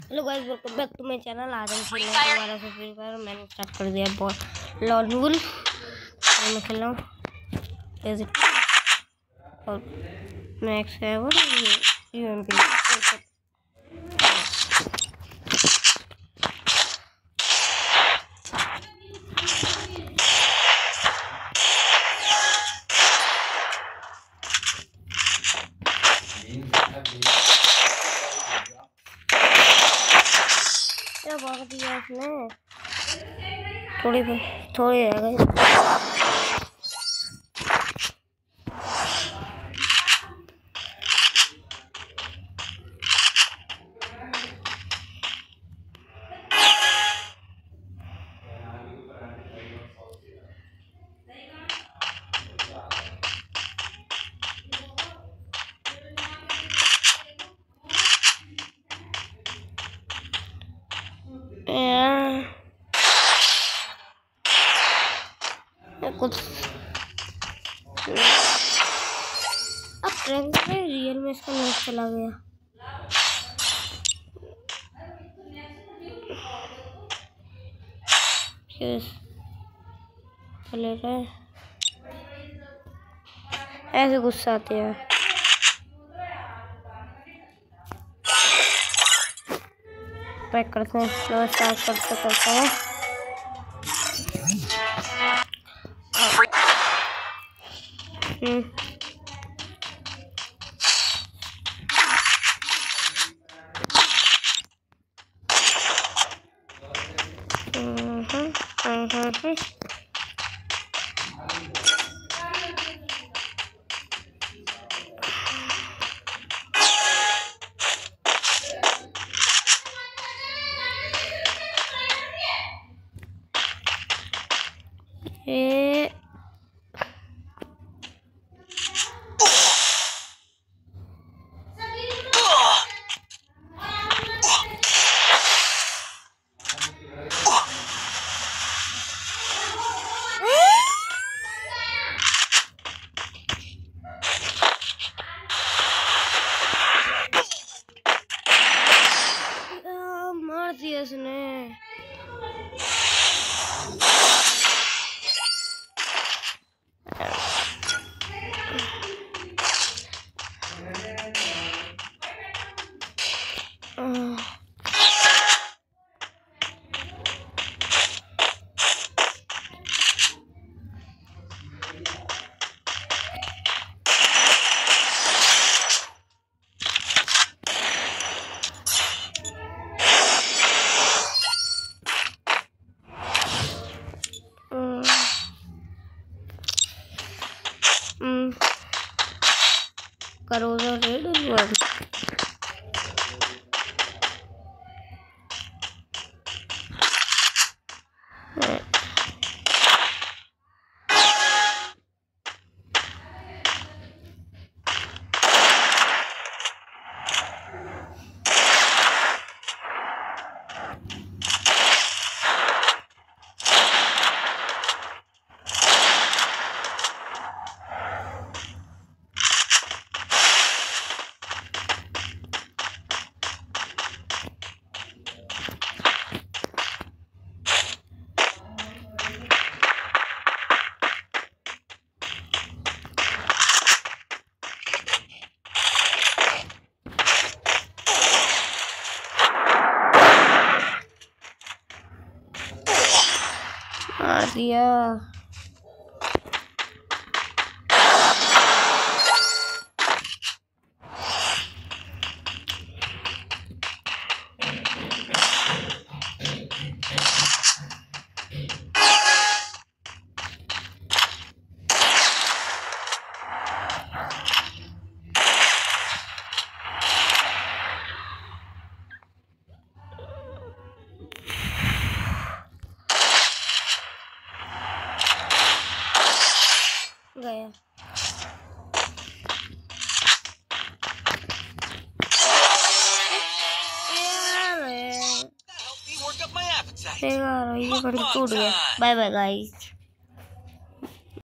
Hello guys, welcome back to my channel. आज हम खेल रहे हैं दोबारा से फ्री फायर। मैंने स्टार्ट कर दिया लॉन वुल्फ। मैं खेल रहा हूँ और मैक्स है वो यूएमपी। क्या भाग दिया इसने, थोड़ी है गाइस। कुछ अब प्रैंक में रियल में इसका नेट चला गया। चले गए, ऐसे गुस्सा आते हैं। पैक करते हैं, स्टार्ट करते हैं। मार दिया इसने। करो रेड मार दिया। गया ये टूट गया। Bye bye guys.